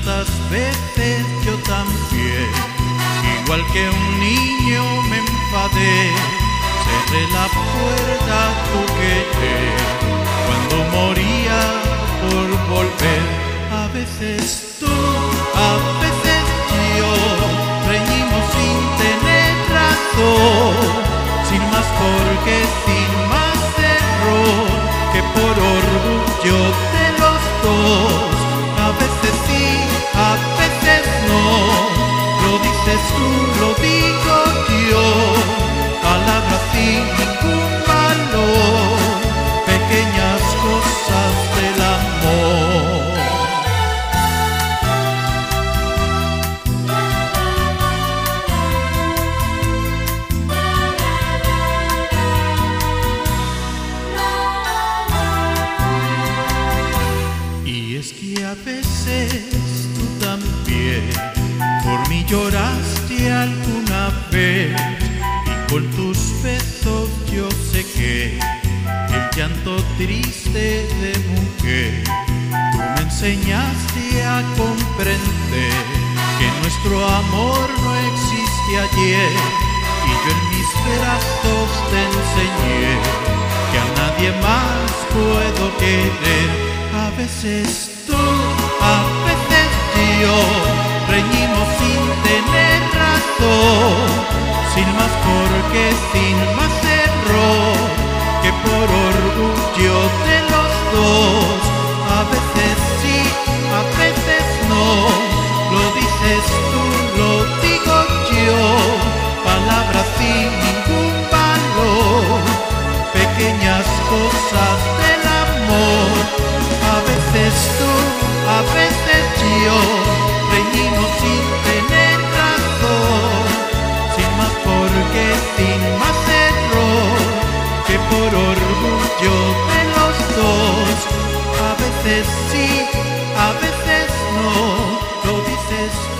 tantas veces yo también, igual que un niño me enfadé, cerré la puerta a tu querer, cuando moría por volver. A veces tú, a veces yo, reñimos sin tener razón, sin más porque sin más error, que por orgullo de los dos. A veces sí, a veces no, lo dices tú, lo digo yo, palabras sin ningún valor, pequeñas cosas del amor. Y es que a veces tú también por mí lloraste alguna vez, y con tus besos yo sequé el llanto triste de mujer. Tú me enseñaste a comprender que nuestro amor no existe ayer, y yo en mis brazos te enseñé que a nadie más puedo querer. A veces tú, a veces yo, reñimos sin tener razón, sin más porque sin más error, que por orgullo de los dos. A veces sí, a veces no, lo dices tú, lo digo yo, palabras sin ningún valor, pequeñas cosas del amor. A veces tú, a veces yo, reñimos sin tener razón, sin más porque sin más error, que por orgullo de los dos. A veces sí, a veces no, lo dices